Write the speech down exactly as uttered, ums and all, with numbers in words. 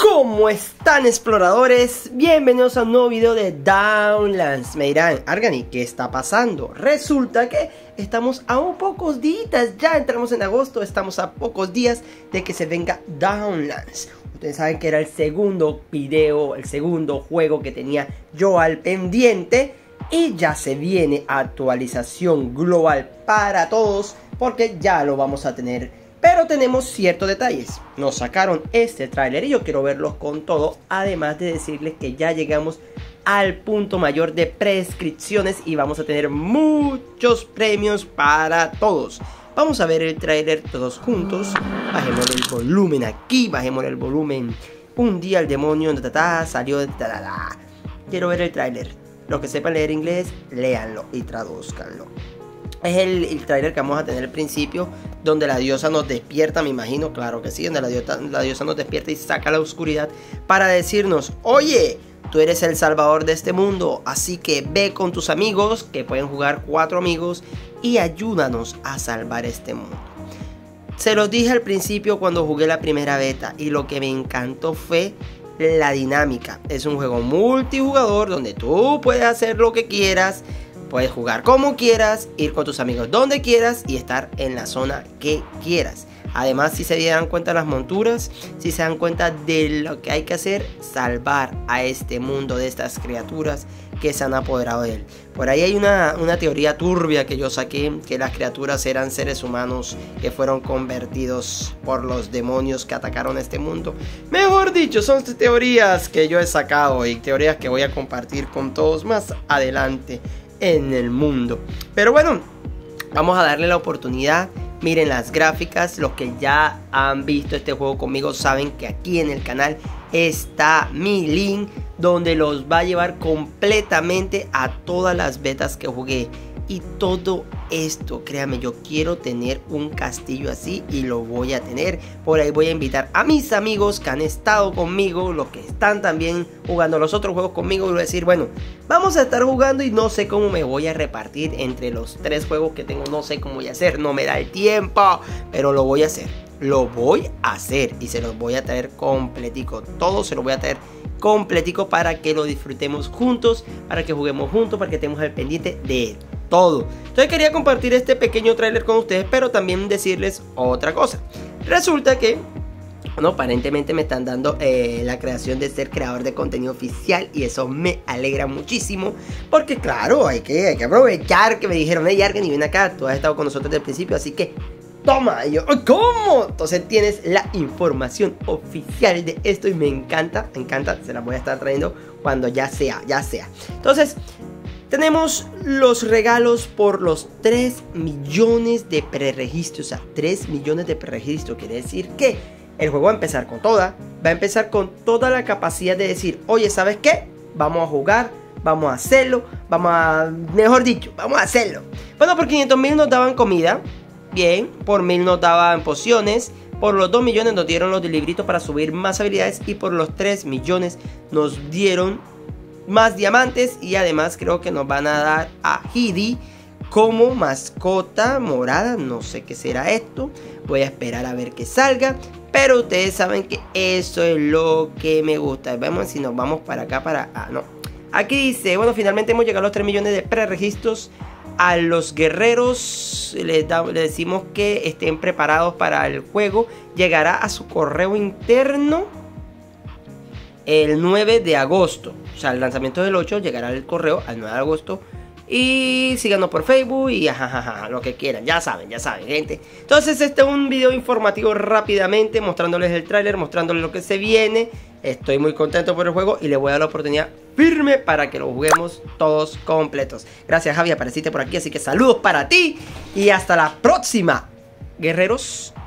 ¿Cómo están, exploradores? Bienvenidos a un nuevo video de Downlands. Me dirán, Argani, ¿qué está pasando? Resulta que estamos a un pocos días, ya entramos en agosto, estamos a pocos días de que se venga Downlands. Ustedes saben que era el segundo video, el segundo juego que tenía yo al pendiente. Y ya se viene actualización global para todos, porque ya lo vamos a tener. Pero tenemos ciertos detalles. Nos sacaron este tráiler y yo quiero verlos con todo. Además de decirles que ya llegamos al punto mayor de prescripciones y vamos a tener muchos premios para todos. Vamos a ver el tráiler todos juntos. Bajemos el volumen aquí, bajemos el volumen. Un día el demonio ta, ta, ta, salió de ta, ta, ta. Quiero ver el tráiler. Los que sepan leer inglés, léanlo y traduzcanlo. Es el, el tráiler que vamos a tener al principio, donde la diosa nos despierta, me imagino, claro que sí, donde la diosa, la diosa nos despierta y saca la oscuridad para decirnos: oye, tú eres el salvador de este mundo, así que ve con tus amigos, que pueden jugar cuatro amigos, y ayúdanos a salvar este mundo. Se los dije al principio cuando jugué la primera beta, y lo que me encantó fue la dinámica. Es un juego multijugador donde tú puedes hacer lo que quieras. Puedes jugar como quieras, ir con tus amigos donde quieras y estar en la zona que quieras. Además, si se dan cuenta las monturas, si se dan cuenta de lo que hay que hacer, salvar a este mundo de estas criaturas que se han apoderado de él. Por ahí hay una, una teoría turbia que yo saqué, que las criaturas eran seres humanos que fueron convertidos por los demonios que atacaron este mundo. Mejor dicho, son teorías que yo he sacado y teorías que voy a compartir con todos más adelante en el mundo. Pero bueno, vamos a darle la oportunidad. Miren las gráficas. Los que ya han visto este juego conmigo saben que aquí en el canal está mi link, donde los va a llevar completamente a todas las betas que jugué. Y todo esto, créanme, yo quiero tener un castillo así y lo voy a tener. Por ahí voy a invitar a mis amigos que han estado conmigo, los que están también jugando los otros juegos conmigo, y voy a decir, bueno, vamos a estar jugando y no sé cómo me voy a repartir entre los tres juegos que tengo. No sé cómo voy a hacer, no me da el tiempo, pero lo voy a hacer. Lo voy a hacer y se los voy a traer completico. Todo se lo voy a traer completico para que lo disfrutemos juntos, para que juguemos juntos, para que estemos al pendiente de todo. Entonces quería compartir este pequeño tráiler con ustedes, pero también decirles otra cosa. Resulta que, bueno, aparentemente me están dando eh, la creación de ser creador de contenido oficial, y eso me alegra muchísimo, porque claro, hay que, hay que aprovechar que me dijeron: hey, Argani, ven acá, tú has estado con nosotros desde el principio, así que toma. Y yo, ¿cómo? Entonces tienes la información oficial de esto y me encanta, me encanta. Se la voy a estar trayendo cuando ya sea, ya sea. Entonces, tenemos los regalos por los tres millones de preregistro. O sea, tres millones de preregistro. Quiere decir que el juego va a empezar con toda. Va a empezar con toda la capacidad de decir: oye, ¿sabes qué? Vamos a jugar, vamos a hacerlo, vamos a... Mejor dicho, vamos a hacerlo. Bueno, por quinientos mil nos daban comida. Bien, por mil nos daban pociones. Por los dos millones nos dieron los libritos para subir más habilidades. Y por los tres millones nos dieron más diamantes. Y además creo que nos van a dar a Heidi como mascota morada. No sé qué será esto. Voy a esperar a ver que salga. Pero ustedes saben que eso es lo que me gusta. Vemos si nos vamos para acá, para... Ah, no. Aquí dice, bueno, finalmente hemos llegado a los tres millones de preregistros. A los guerreros les, da, les decimos que estén preparados para el juego. Llegará a su correo interno el nueve de agosto. O sea, el lanzamiento del ocho llegará al correo al nueve de agosto. Y síganos por Facebook y ajajaja, lo que quieran. Ya saben, ya saben, gente. Entonces este es un video informativo rápidamente, mostrándoles el tráiler, mostrándoles lo que se viene. Estoy muy contento por el juego y les voy a dar la oportunidad firme para que lo juguemos todos completos. Gracias, Javi, apareciste por aquí, así que saludos para ti y hasta la próxima, guerreros.